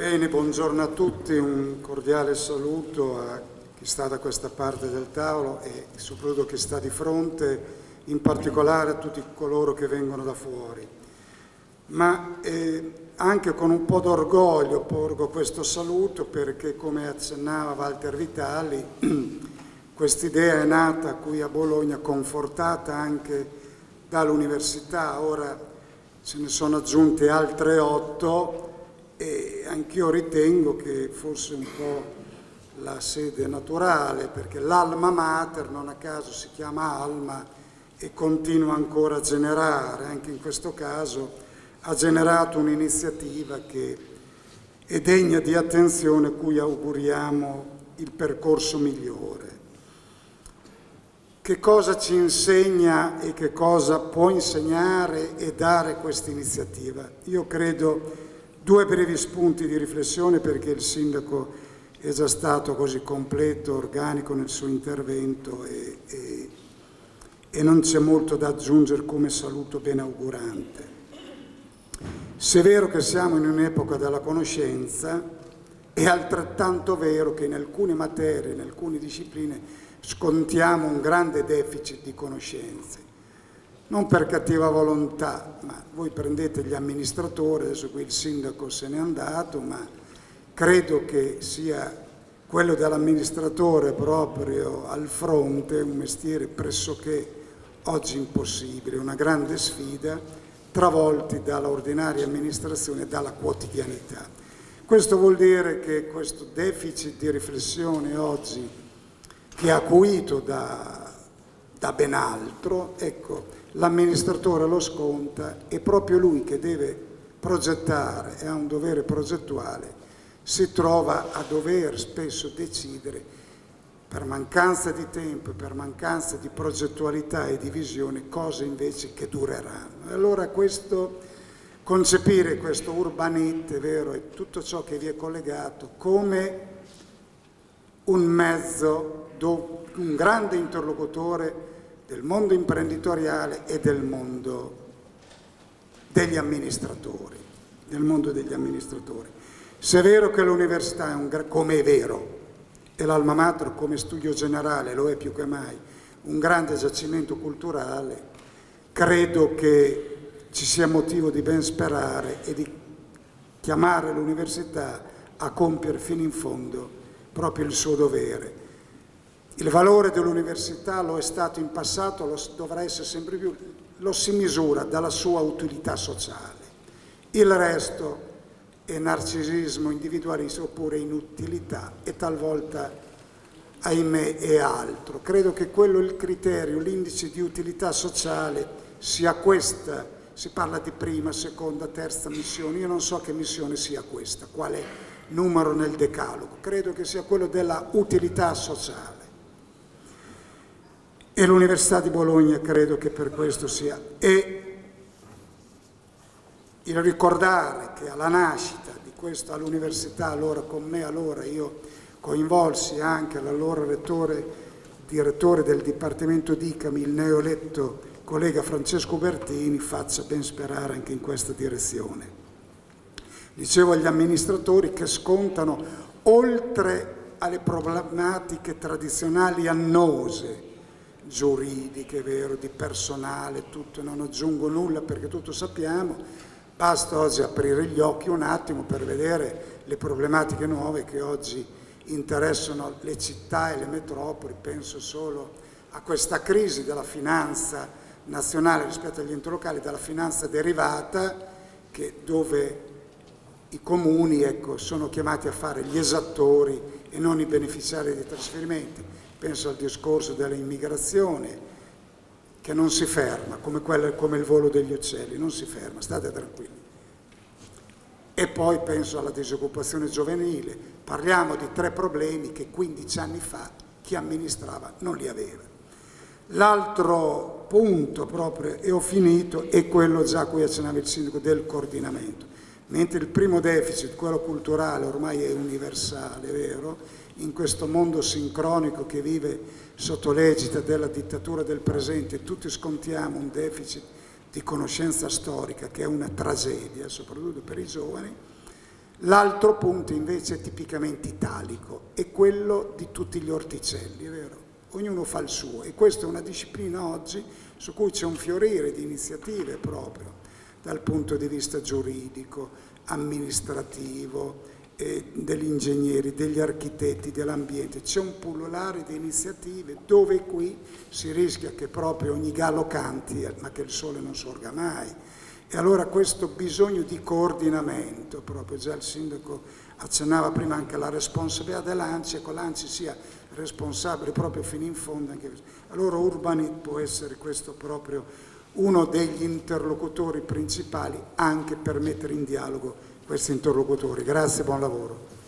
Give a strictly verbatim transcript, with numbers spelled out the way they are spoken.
Bene, buongiorno a tutti, un cordiale saluto a chi sta da questa parte del tavolo e soprattutto chi sta di fronte, in particolare a tutti coloro che vengono da fuori. Ma eh, anche con un po' d'orgoglio porgo questo saluto perché, come accennava Walter Vitali, quest'idea è nata qui a Bologna, confortata anche dall'università. Ora se ne sono aggiunte altre otto e anch'io ritengo che fosse un po' la sede naturale, perché l'alma mater non a caso si chiama Alma e continua ancora a generare. Anche in questo caso ha generato un'iniziativa che è degna di attenzione, cui auguriamo il percorso migliore. Che cosa ci insegna e che cosa può insegnare e dare questa iniziativa? Io credo due brevi spunti di riflessione, perché il Sindaco è già stato così completo, organico nel suo intervento e, e, e non c'è molto da aggiungere come saluto benaugurante. Se è vero che siamo in un'epoca della conoscenza, è altrettanto vero che in alcune materie, in alcune discipline, scontiamo un grande deficit di conoscenze. Non per cattiva volontà, ma voi prendete gli amministratori, adesso qui il sindaco se n'è andato, ma credo che sia quello dell'amministratore proprio al fronte un mestiere pressoché oggi impossibile, una grande sfida, travolti dalla ordinaria amministrazione e dalla quotidianità. Questo vuol dire che questo deficit di riflessione oggi, che è acuito da, da ben altro, ecco, l'amministratore lo sconta, e proprio lui che deve progettare e ha un dovere progettuale si trova a dover spesso decidere per mancanza di tempo, per mancanza di progettualità e di visione, cose invece che dureranno. E allora questo, concepire questo Urbanet, è vero, e tutto ciò che vi è collegato come un mezzo, un grande interlocutore del mondo imprenditoriale e del mondo degli amministratori, del mondo degli amministratori. Se è vero che l'università è un, come è vero, e l'Alma Mater come studio generale lo è più che mai, un grande giacimento culturale, credo che ci sia motivo di ben sperare e di chiamare l'università a compiere fino in fondo proprio il suo dovere. Il valore dell'università lo è stato in passato, lo dovrà essere sempre più, lo si misura dalla sua utilità sociale. Il resto è narcisismo individualista oppure inutilità e talvolta, ahimè, è altro. Credo che quello è il criterio, l'indice di utilità sociale sia questa. Si parla di prima, seconda, terza missione. Io non so che missione sia questa, quale numero nel decalogo. Credo che sia quello della utilità sociale. E l'Università di Bologna credo che per questo sia. E il ricordare che alla nascita di questa all'università, allora con me, allora io coinvolsi anche l'allora rettore, direttore del Dipartimento di I C A M, il neoeletto collega Francesco Bertini, faccia ben sperare anche in questa direzione. Dicevo agli amministratori che scontano, oltre alle problematiche tradizionali annose, giuridiche, vero, di personale, tutto, non aggiungo nulla perché tutto sappiamo, basta oggi aprire gli occhi un attimo per vedere le problematiche nuove che oggi interessano le città e le metropoli. Penso solo a questa crisi della finanza nazionale rispetto agli enti locali, della finanza derivata, che dove i comuni, ecco, sono chiamati a fare gli esattori e non i beneficiari dei trasferimenti. Penso al discorso dell'immigrazione, che non si ferma, come, quello, come il volo degli uccelli, non si ferma, state tranquilli. E poi penso alla disoccupazione giovanile. Parliamo di tre problemi che quindici anni fa chi amministrava non li aveva. L'altro punto proprio, e ho finito, è quello già a cui accennava il sindaco, del coordinamento. Mentre il primo deficit, quello culturale, ormai è universale, vero? In questo mondo sincronico che vive sotto l'egida della dittatura del presente, tutti scontiamo un deficit di conoscenza storica che è una tragedia, soprattutto per i giovani. L'altro punto invece è tipicamente italico, è quello di tutti gli orticelli, è vero? Ognuno fa il suo e questa è una disciplina oggi su cui c'è un fiorire di iniziative proprio dal punto di vista giuridico, amministrativo, eh, degli ingegneri, degli architetti, dell'ambiente. C'è un pullulare di iniziative dove qui si rischia che proprio ogni gallo canti, ma che il sole non sorga mai. E allora questo bisogno di coordinamento, proprio già il sindaco accennava prima anche alla responsabilità dell'ANCI, ecco l'ANCI sia responsabile proprio fino in fondo. Anche allora Urbanit può essere questo proprio uno degli interlocutori principali anche per mettere in dialogo questi interlocutori. Grazie, buon lavoro.